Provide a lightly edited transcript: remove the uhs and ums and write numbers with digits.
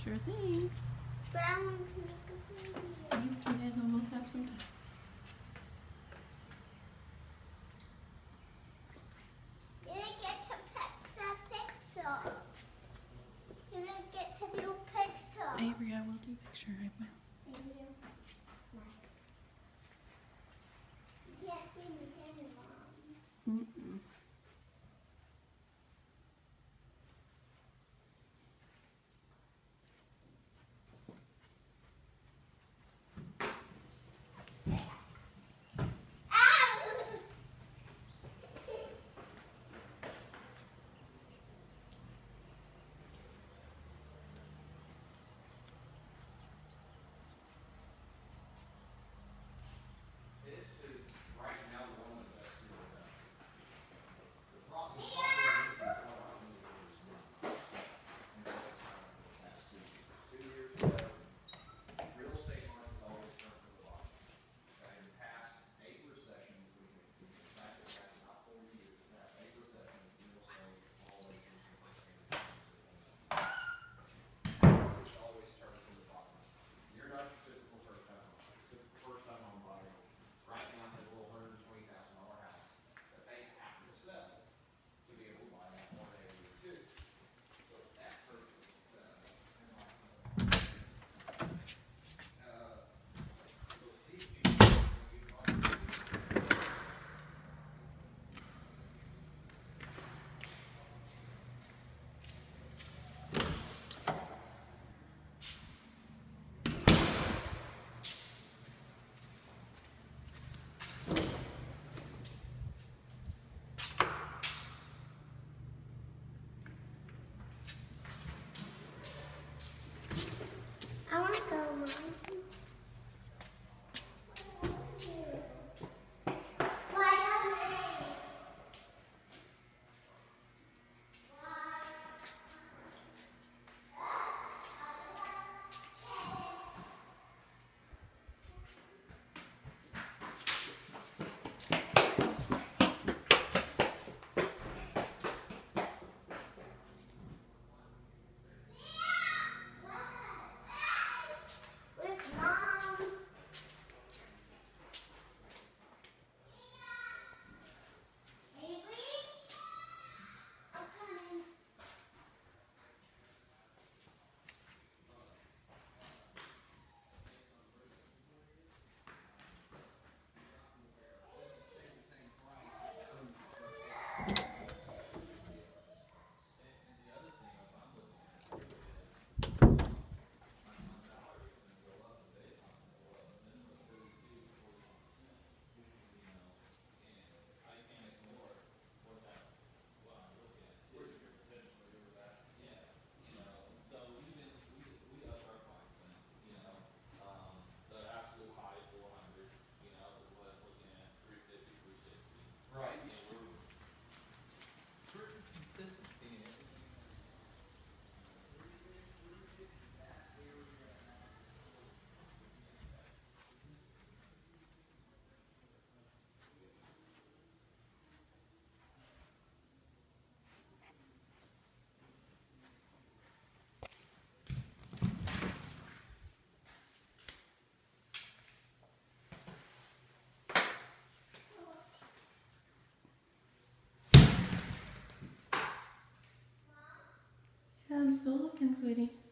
Sure thing. But I want to make a video. You guys will both have some time. You didn't get to pixel. You didn't get to do pixel. Avery, I will do picture. I will. Thank you. You can't see me, can you, Mom? Mm-mm. I want to go, Mom. With Mom. Avery? I'm coming. Yeah, I'm still looking, sweetie.